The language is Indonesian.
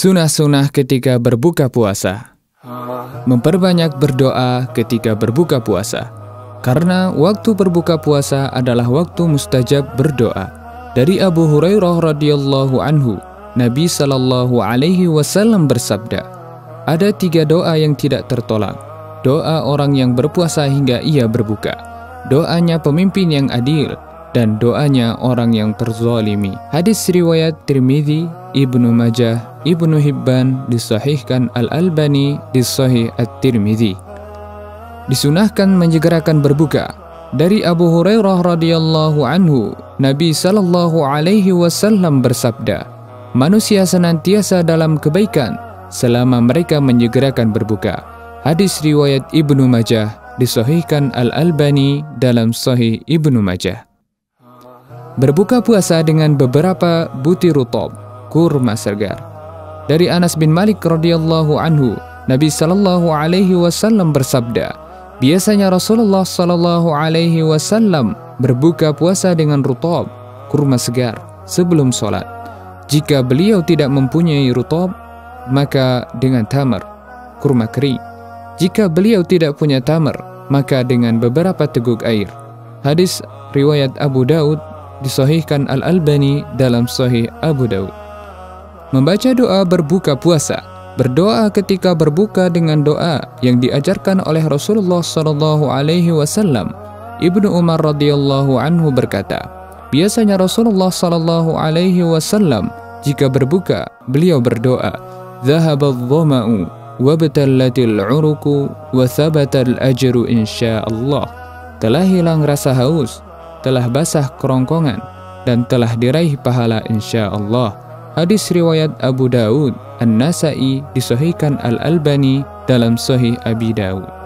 Sunah-sunah ketika berbuka puasa. Memperbanyak berdoa ketika berbuka puasa, karena waktu berbuka puasa adalah waktu mustajab berdoa. Dari Abu Hurairah radhiyallahu anhu, Nabi sallallahu alaihi wasallam bersabda, ada 3 doa yang tidak tertolak. Doa orang yang berpuasa hingga ia berbuka, doanya pemimpin yang adil, dan doanya orang yang terzalimi. Hadis riwayat Tirmidzi, Ibnu Majah, Ibnu Hibban, disahihkan Al-Albani di Sahih At-Tirmidzi. Disunahkan menyegerakan berbuka. Dari Abu Hurairah radhiyallahu anhu, Nabi sallallahu alaihi wasallam bersabda, manusia senantiasa dalam kebaikan selama mereka menyegerakan berbuka. Hadis riwayat Ibnu Majah, disahihkan Al-Albani dalam Sahih Ibnu Majah. Berbuka puasa dengan beberapa butir rutab, kurma segar. Dari Anas bin Malik radhiyallahu anhu, Nabi sallallahu alaihi wasallam bersabda, biasanya Rasulullah sallallahu alaihi wasallam berbuka puasa dengan rutab, kurma segar, sebelum sholat. Jika beliau tidak mempunyai rutab, maka dengan tamar, kurma kering. Jika beliau tidak punya tamar, maka dengan beberapa teguk air. Hadis riwayat Abu Daud, disahihkan Al-Albani dalam Sahih Abu Daud. Membaca doa berbuka puasa. Berdoa ketika berbuka dengan doa yang diajarkan oleh Rasulullah sallallahu alaihi wasallam. Ibnu Umar radhiyallahu anhu berkata, biasanya Rasulullah sallallahu alaihi wasallam jika berbuka, beliau berdoa, "Dhahabadh dhama'u wabtallatil 'uruqu wa thabatal ajru insyaallah." Telah hilang rasa haus, telah basah kerongkongan, dan telah diraih pahala insyaallah. Hadis riwayat Abu Daud, An-Nasa'i, disahihkan Al-Albani dalam Sahih Abi Daud.